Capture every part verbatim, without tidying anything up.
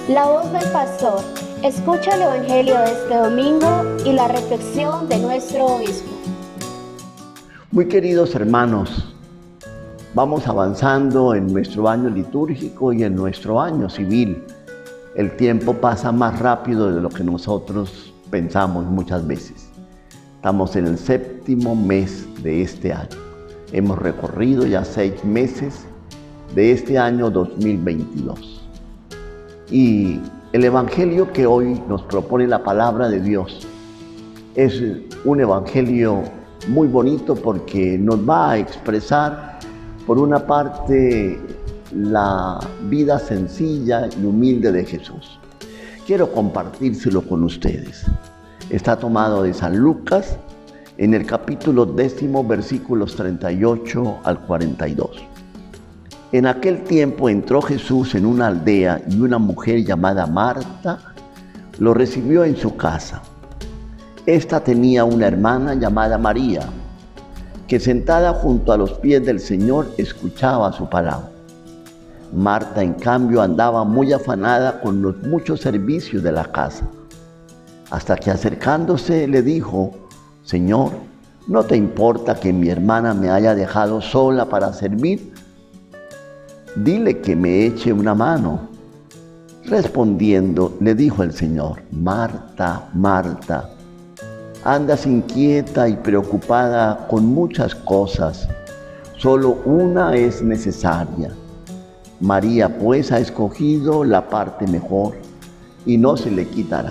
La voz del pastor. Escucha el Evangelio de este domingo y la reflexión de nuestro obispo. Muy queridos hermanos, vamos avanzando en nuestro año litúrgico y en nuestro año civil. El tiempo pasa más rápido de lo que nosotros pensamos muchas veces. Estamos en el séptimo mes de este año. Hemos recorrido ya seis meses de este año dos mil veintidós. Y el Evangelio que hoy nos propone la palabra de Dios es un Evangelio muy bonito porque nos va a expresar, por una parte, la vida sencilla y humilde de Jesús. Quiero compartírselo con ustedes. Está tomado de San Lucas, en el capítulo décimo, versículos treinta y ocho al cuarenta y dos. En aquel tiempo entró Jesús en una aldea y una mujer llamada Marta lo recibió en su casa. Esta tenía una hermana llamada María, que sentada junto a los pies del Señor escuchaba su palabra. Marta, en cambio, andaba muy afanada con los muchos servicios de la casa, hasta que acercándose le dijo: Señor, ¿no te importa que mi hermana me haya dejado sola para servir? Dile que me eche una mano. Respondiendo, le dijo el Señor: Marta, Marta, andas inquieta y preocupada con muchas cosas, solo una es necesaria. María pues ha escogido la parte mejor y no se le quitará.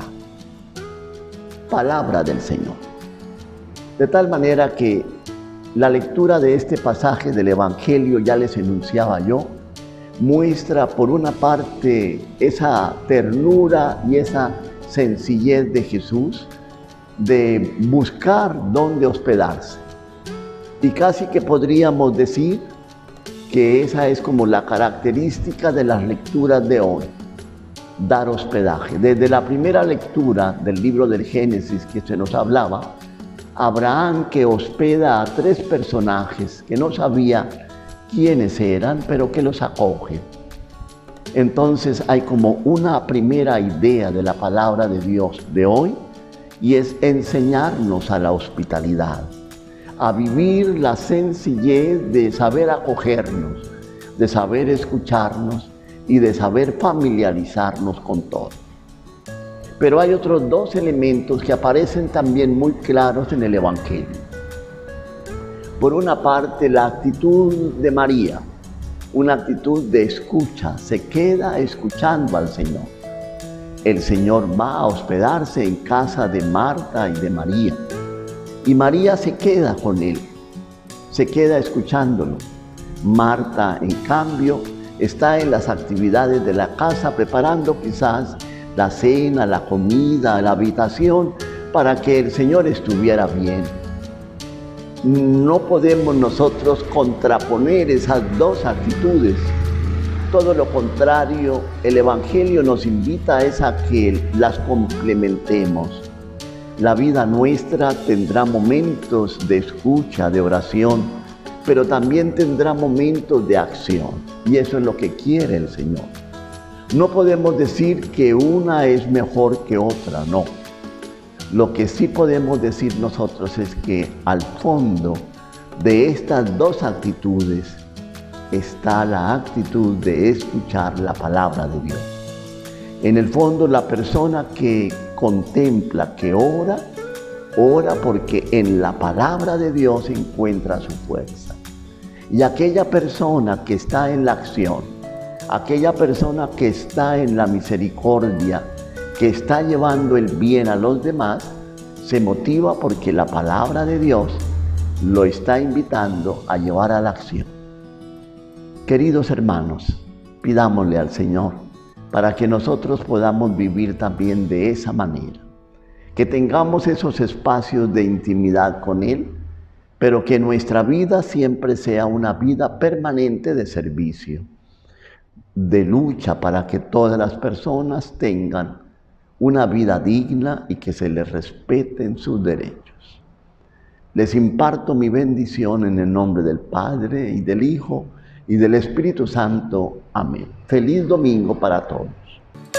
Palabra del Señor. De tal manera que la lectura de este pasaje del Evangelio, ya les enunciaba yo, muestra por una parte esa ternura y esa sencillez de Jesús de buscar dónde hospedarse. Y casi que podríamos decir que esa es como la característica de las lecturas de hoy: dar hospedaje. Desde la primera lectura del libro del Génesis que se nos hablaba, Abraham, que hospeda a tres personajes que no sabía quiénes eran, pero que los acoge. Entonces hay como una primera idea de la palabra de Dios de hoy, y es enseñarnos a la hospitalidad, a vivir la sencillez de saber acogernos, de saber escucharnos y de saber familiarizarnos con todo. Pero hay otros dos elementos que aparecen también muy claros en el Evangelio. Por una parte, la actitud de María, una actitud de escucha, se queda escuchando al Señor. El Señor va a hospedarse en casa de Marta y de María, y María se queda con Él, se queda escuchándolo. Marta, en cambio, está en las actividades de la casa, preparando quizás la cena, la comida, la habitación, para que el Señor estuviera bien. No podemos nosotros contraponer esas dos actitudes. Todo lo contrario, el Evangelio nos invita es a que las complementemos. La vida nuestra tendrá momentos de escucha, de oración, pero también tendrá momentos de acción. Y eso es lo que quiere el Señor. No podemos decir que una es mejor que otra, no. Lo que sí podemos decir nosotros es que al fondo de estas dos actitudes está la actitud de escuchar la palabra de Dios. En el fondo, la persona que contempla, que ora, ora porque en la palabra de Dios encuentra su fuerza. Y aquella persona que está en la acción, aquella persona que está en la misericordia, que está llevando el bien a los demás, se motiva porque la palabra de Dios lo está invitando a llevar a la acción. Queridos hermanos, pidámosle al Señor para que nosotros podamos vivir también de esa manera, que tengamos esos espacios de intimidad con Él, pero que nuestra vida siempre sea una vida permanente de servicio, de lucha para que todas las personas tengan una vida digna y que se les respeten sus derechos. Les imparto mi bendición en el nombre del Padre y del Hijo y del Espíritu Santo. Amén. Feliz domingo para todos.